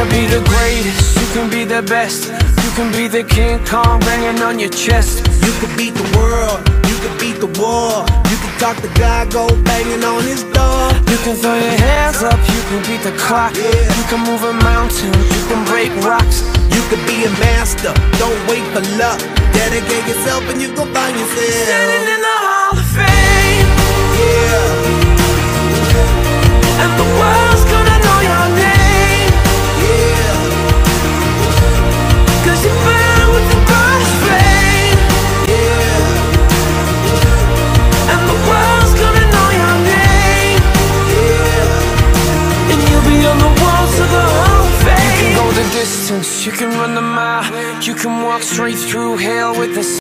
be the greatest, you can be the best. You can be the King Kong banging on your chest. You can beat the world, you can beat the war. You can talk to God, go banging on his door. You can throw your hands up, you can beat the clock. You can move a mountain, you can break rocks. You can be a master, don't wait for luck. Dedicate yourself and you gon' find yourself standing in the Hall of Fame. Yeah. And the world's gonna know your name. Yeah. Cause you burn with the brightest flame. Yeah. And the world's gonna know your name. Yeah. And you'll be on the walls of the Hall of Fame. You can go the distance, you can run the mile. You can walk straight through hell with the